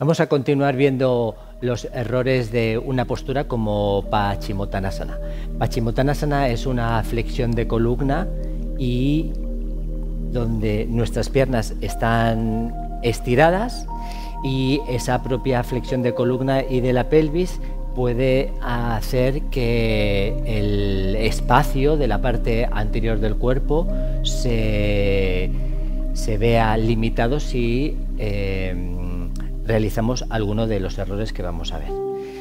Vamos a continuar viendo los errores de una postura como Paschimottanasana. Paschimottanasana es una flexión de columna y donde nuestras piernas están estiradas y esa propia flexión de columna y de la pelvis puede hacer que el espacio de la parte anterior del cuerpo se vea limitado si realizamos alguno de los errores que vamos a ver.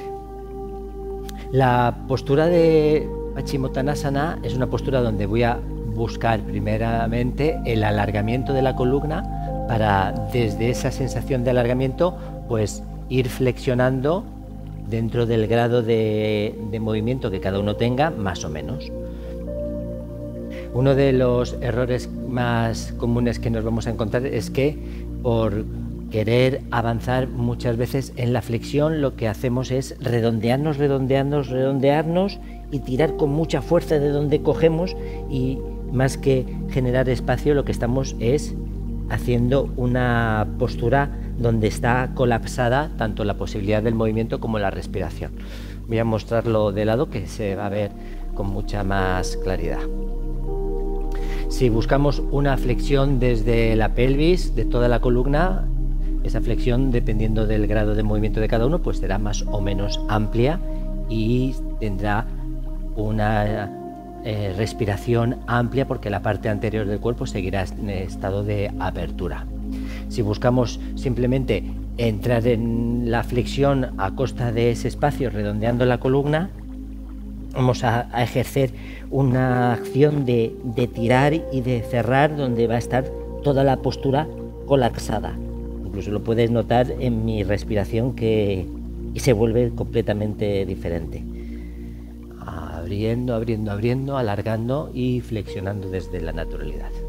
La postura de Paschimottanasana es una postura donde voy a buscar primeramente el alargamiento de la columna para, desde esa sensación de alargamiento, pues ir flexionando dentro del grado de movimiento que cada uno tenga, más o menos. Uno de los errores más comunes que nos vamos a encontrar es que por querer avanzar muchas veces en la flexión lo que hacemos es redondearnos y tirar con mucha fuerza de donde cogemos, y más que generar espacio lo que estamos es haciendo una postura donde está colapsada tanto la posibilidad del movimiento como la respiración. Voy a mostrarlo de lado que se va a ver con mucha más claridad. Si buscamos una flexión desde la pelvis, de toda la columna, esa flexión, dependiendo del grado de movimiento de cada uno, pues será más o menos amplia y tendrá una respiración amplia porque la parte anterior del cuerpo seguirá en estado de apertura. Si buscamos simplemente entrar en la flexión a costa de ese espacio, redondeando la columna, vamos a ejercer una acción de tirar y de cerrar, donde va a estar toda la postura colapsada. Incluso lo puedes notar en mi respiración que se vuelve completamente diferente. Abriendo, alargando y flexionando desde la naturalidad.